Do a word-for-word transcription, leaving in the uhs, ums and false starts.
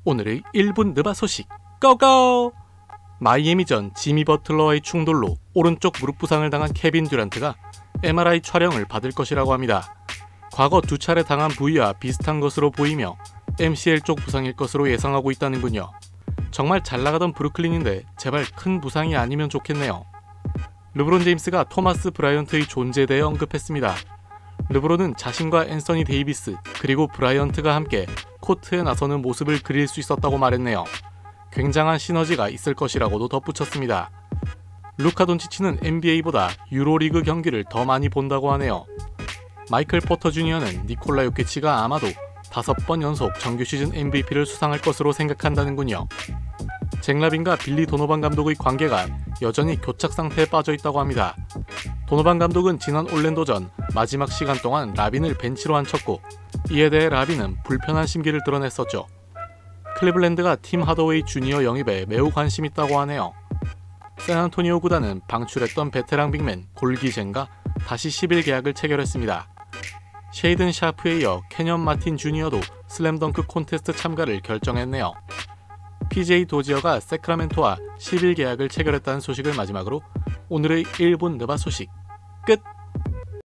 오늘의 일 분 느바 소식 고고! 마이애미전 지미 버틀러와의 충돌로 오른쪽 무릎 부상을 당한 케빈 듀란트가 엠알아이 촬영을 받을 것이라고 합니다. 과거 두 차례 당한 부위와 비슷한 것으로 보이며 엠씨엘 쪽 부상일 것으로 예상하고 있다는군요. 정말 잘나가던 브루클린인데 제발 큰 부상이 아니면 좋겠네요. 르브론 제임스가 토마스 브라이언트의 존재에 대해 언급했습니다. 르브론은 자신과 앤서니 데이비스 그리고 브라이언트가 함께 코트에 나서는 모습을 그릴 수 있었다고 말했네요. 굉장한 시너지가 있을 것이라고도 덧붙였습니다. 루카 돈치치는 엔비에이보다 유로리그 경기를 더 많이 본다고 하네요. 마이클 포터 주니어는 니콜라 요키치가 아마도 다섯 번 연속 정규 시즌 엠브이피를 수상할 것으로 생각한다는군요. 잭 라빈과 빌리 도노반 감독의 관계가 여전히 교착 상태에 빠져 있다고 합니다. 도노반 감독은 지난 올랜도전 마지막 시간 동안 라빈을 벤치로 앉혔고 이에 대해 라빈은 불편한 심기를 드러냈었죠. 클리블랜드가 팀 하더웨이 주니어 영입에 매우 관심 있다고 하네요. 샌안토니오 구단은 방출했던 베테랑 빅맨 골기젠과 다시 십 일 계약을 체결했습니다. 쉐이든 샤프에 이어 캐년 마틴 주니어도 슬램덩크 콘테스트 참가를 결정했네요. 피제이 도지어가 세크라멘토와 십 일 계약을 체결했다는 소식을 마지막으로 오늘의 일 분 느바 소식 끝!